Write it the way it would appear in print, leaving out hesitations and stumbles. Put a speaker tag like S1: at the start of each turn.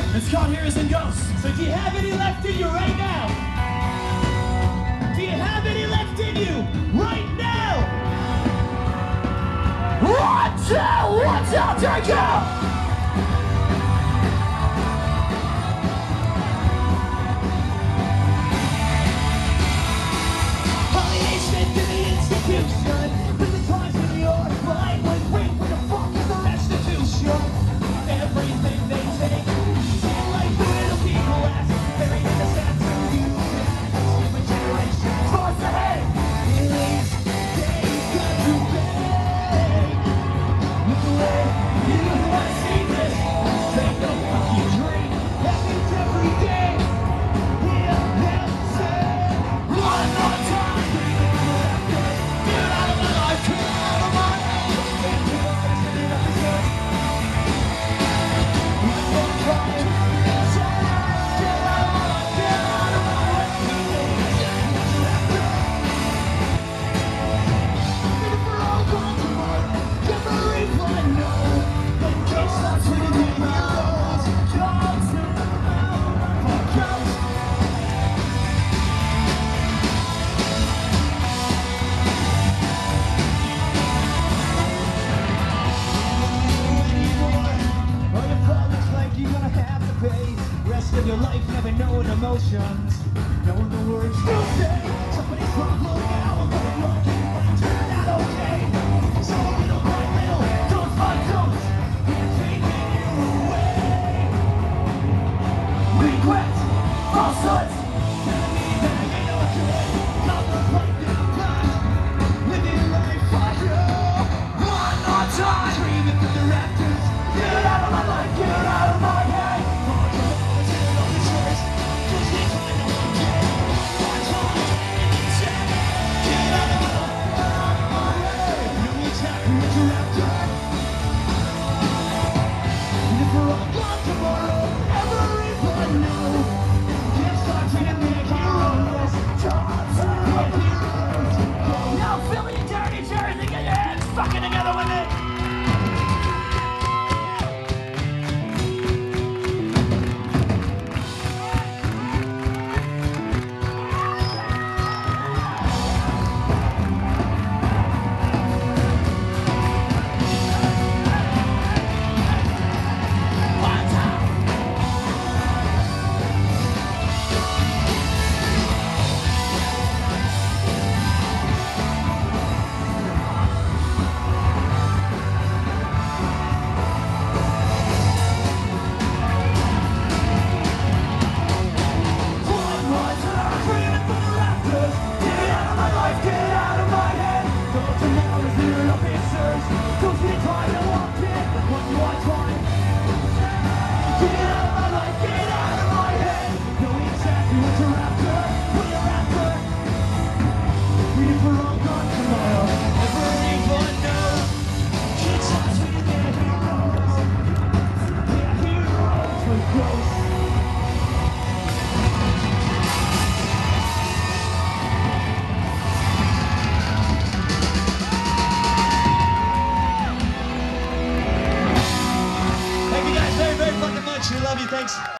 S1: It's called Heroes and Ghosts. So do you have any left in you right now? Do you have any left in you right now? 1, 2, 1, 2, 3, go! With the times when you're flying, like, wait, what the fuck is the restitution? Everything they take, seem like little people ask, buried in the sands of you. Human generation, force ahead. These days got to pay. Look away, you wanna see this? Take the fucking drink, happens every day. Hear them say, one more time. Rest of your life never knowing emotions, knowing the words you say. Somebody's gonna look out.